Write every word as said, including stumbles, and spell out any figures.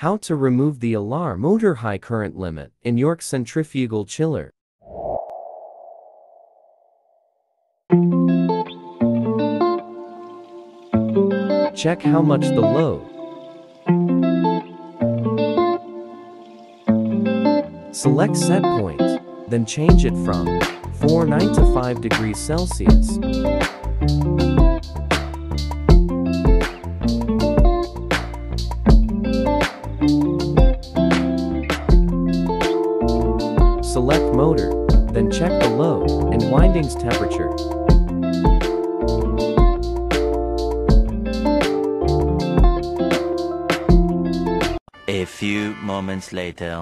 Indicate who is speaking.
Speaker 1: How to remove the alarm motor high current limit in your centrifugal chiller. Check how much the load. Select set point, then change it from four nine to five degrees Celsius. Select motor, then check the load and windings temperature.
Speaker 2: A few moments later.